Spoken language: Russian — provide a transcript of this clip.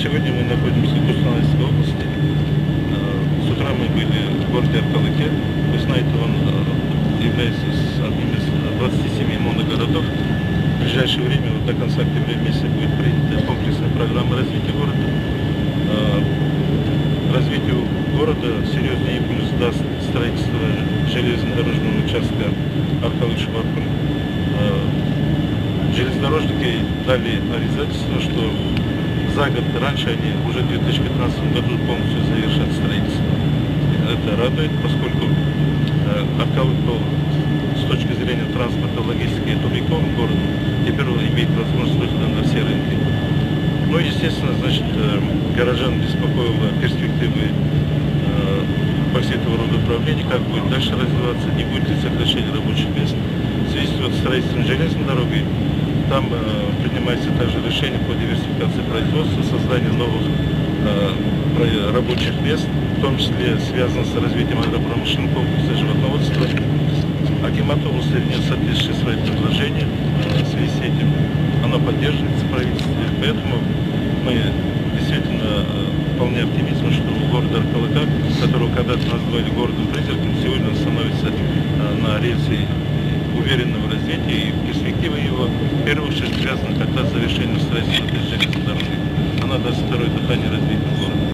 Сегодня мы находимся в Кустанайской области. С утра мы были в городе Аркалыке. Вы знаете, он является одним из 27 моногородов. В ближайшее время, вот до конца октября месяца, будет принята комплексная программа развития города. Развитию города серьезный импульс даст строительство железнодорожного участка Аркалык-Шабаркуль. Железнодорожники дали обязательство, что за год раньше они уже в 2015 году полностью завершат строительство. Это радует, поскольку Аркалык был с точки зрения транспорта, логистики тупиковым городом, теперь он имеет возможность выхода на все рынки. Ну, естественно, значит, горожан беспокоило перспективы по всей этого рода управления, как будет дальше развиваться, не будет ли сокращения рабочих мест. В связи с строительством железной дороги там принимается также решение по диверсификации производства, созданию новых рабочих мест, в том числе связано с развитием агропромышленного комплекса, животноводства. Акимат области внес соответствующие свои предложения в связи с этим. Оно поддерживается правительством, поэтому мы действительно вполне оптимистичны, что город Аркалыка, которого когда-то назвали городом-призраком, сегодня он становится на рельсе уверенного развития, и перспектива его в первую очередь связана как раз с завершением строительства этой железной дороги. Она даст второе дыхание развитию города.